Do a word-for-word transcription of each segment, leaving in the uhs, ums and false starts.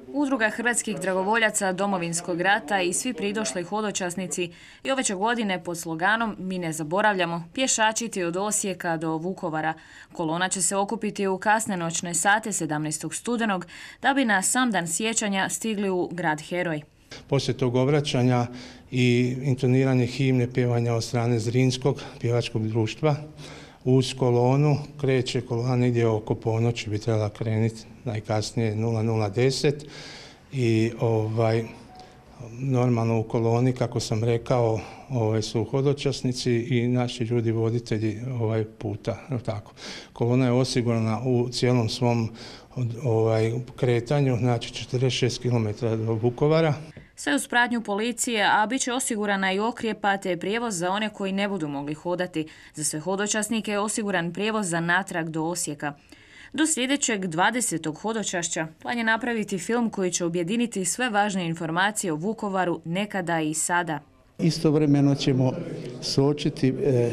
Udruga hrvatskih dragovoljaca Domovinskog rata i svi pridošli hodočasnici i ove će godine pod sloganom "Mi ne zaboravljamo" pješačiti od Osijeka do Vukovara. Kolona će se okupiti u kasne noćne sate sedamnaestog studenog da bi na sam dan sjećanja stigli u grad heroj. Poslije tog obraćanja i intoniranje himne, pjevanja od strane Zrinskog pjevačkog društva, uz kolonu kreće kolona negdje oko ponoći, bi trebala krenuti najkasnije nula nula deset i ovaj, normalno u koloni, kako sam rekao, ovaj, su hodočasnici i naši ljudi voditelji ovaj, puta. Tako. Kolona je osigurana u cijelom svom ovaj, kretanju, znači četrdeset šest kilometara do Vukovara. Sve uz pratnju policije, a bit će osigurana i okrijepa te prijevoz za one koji ne budu mogli hodati. Za sve hodočasnike je osiguran prijevoz za natrag do Osijeka. Do sljedećeg dvadesetog hodočašća plan je napraviti film koji će objediniti sve važne informacije o Vukovaru nekada i sada. Istovremeno ćemo suočiti e,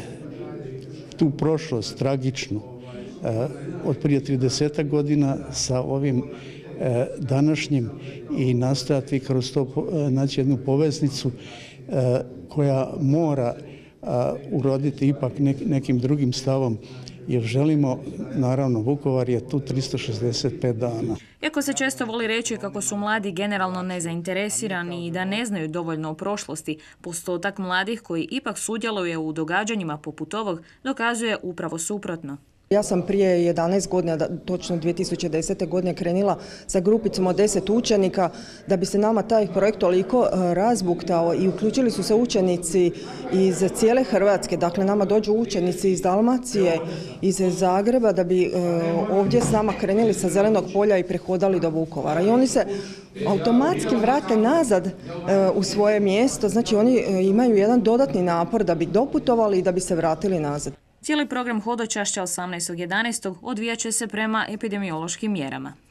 tu prošlost tragičnu e, od prije tridesetak godina sa ovim e, današnjim i nastojati kroz to e, naći jednu poveznicu e, koja mora e, uroditi ipak nek, nekim drugim stavom. Jer želimo, naravno, Vukovar je tu tristo šezdeset pet dana. Iako se često voli reći kako su mladi generalno nezainteresirani i da ne znaju dovoljno o prošlosti, postotak mladih koji ipak sudjeluje u događanjima poput ovog dokazuje upravo suprotno. Ja sam prije jedanaest godina, točno dvije tisuće desete. godine krenila sa grupicom od deset učenika da bi se nama taj projekt toliko razbuktao i uključili su se učenici iz cijele Hrvatske. Dakle, nama dođu učenici iz Dalmacije, iz Zagreba da bi ovdje s nama krenuli sa Zelenog polja i prehodali do Vukovara. I oni se automatski vrate nazad u svoje mjesto, znači oni imaju jedan dodatni napor da bi doputovali i da bi se vratili nazad. Cijeli program hodočašća osamnaestog jedanaestog odvijat će se prema epidemiološkim mjerama.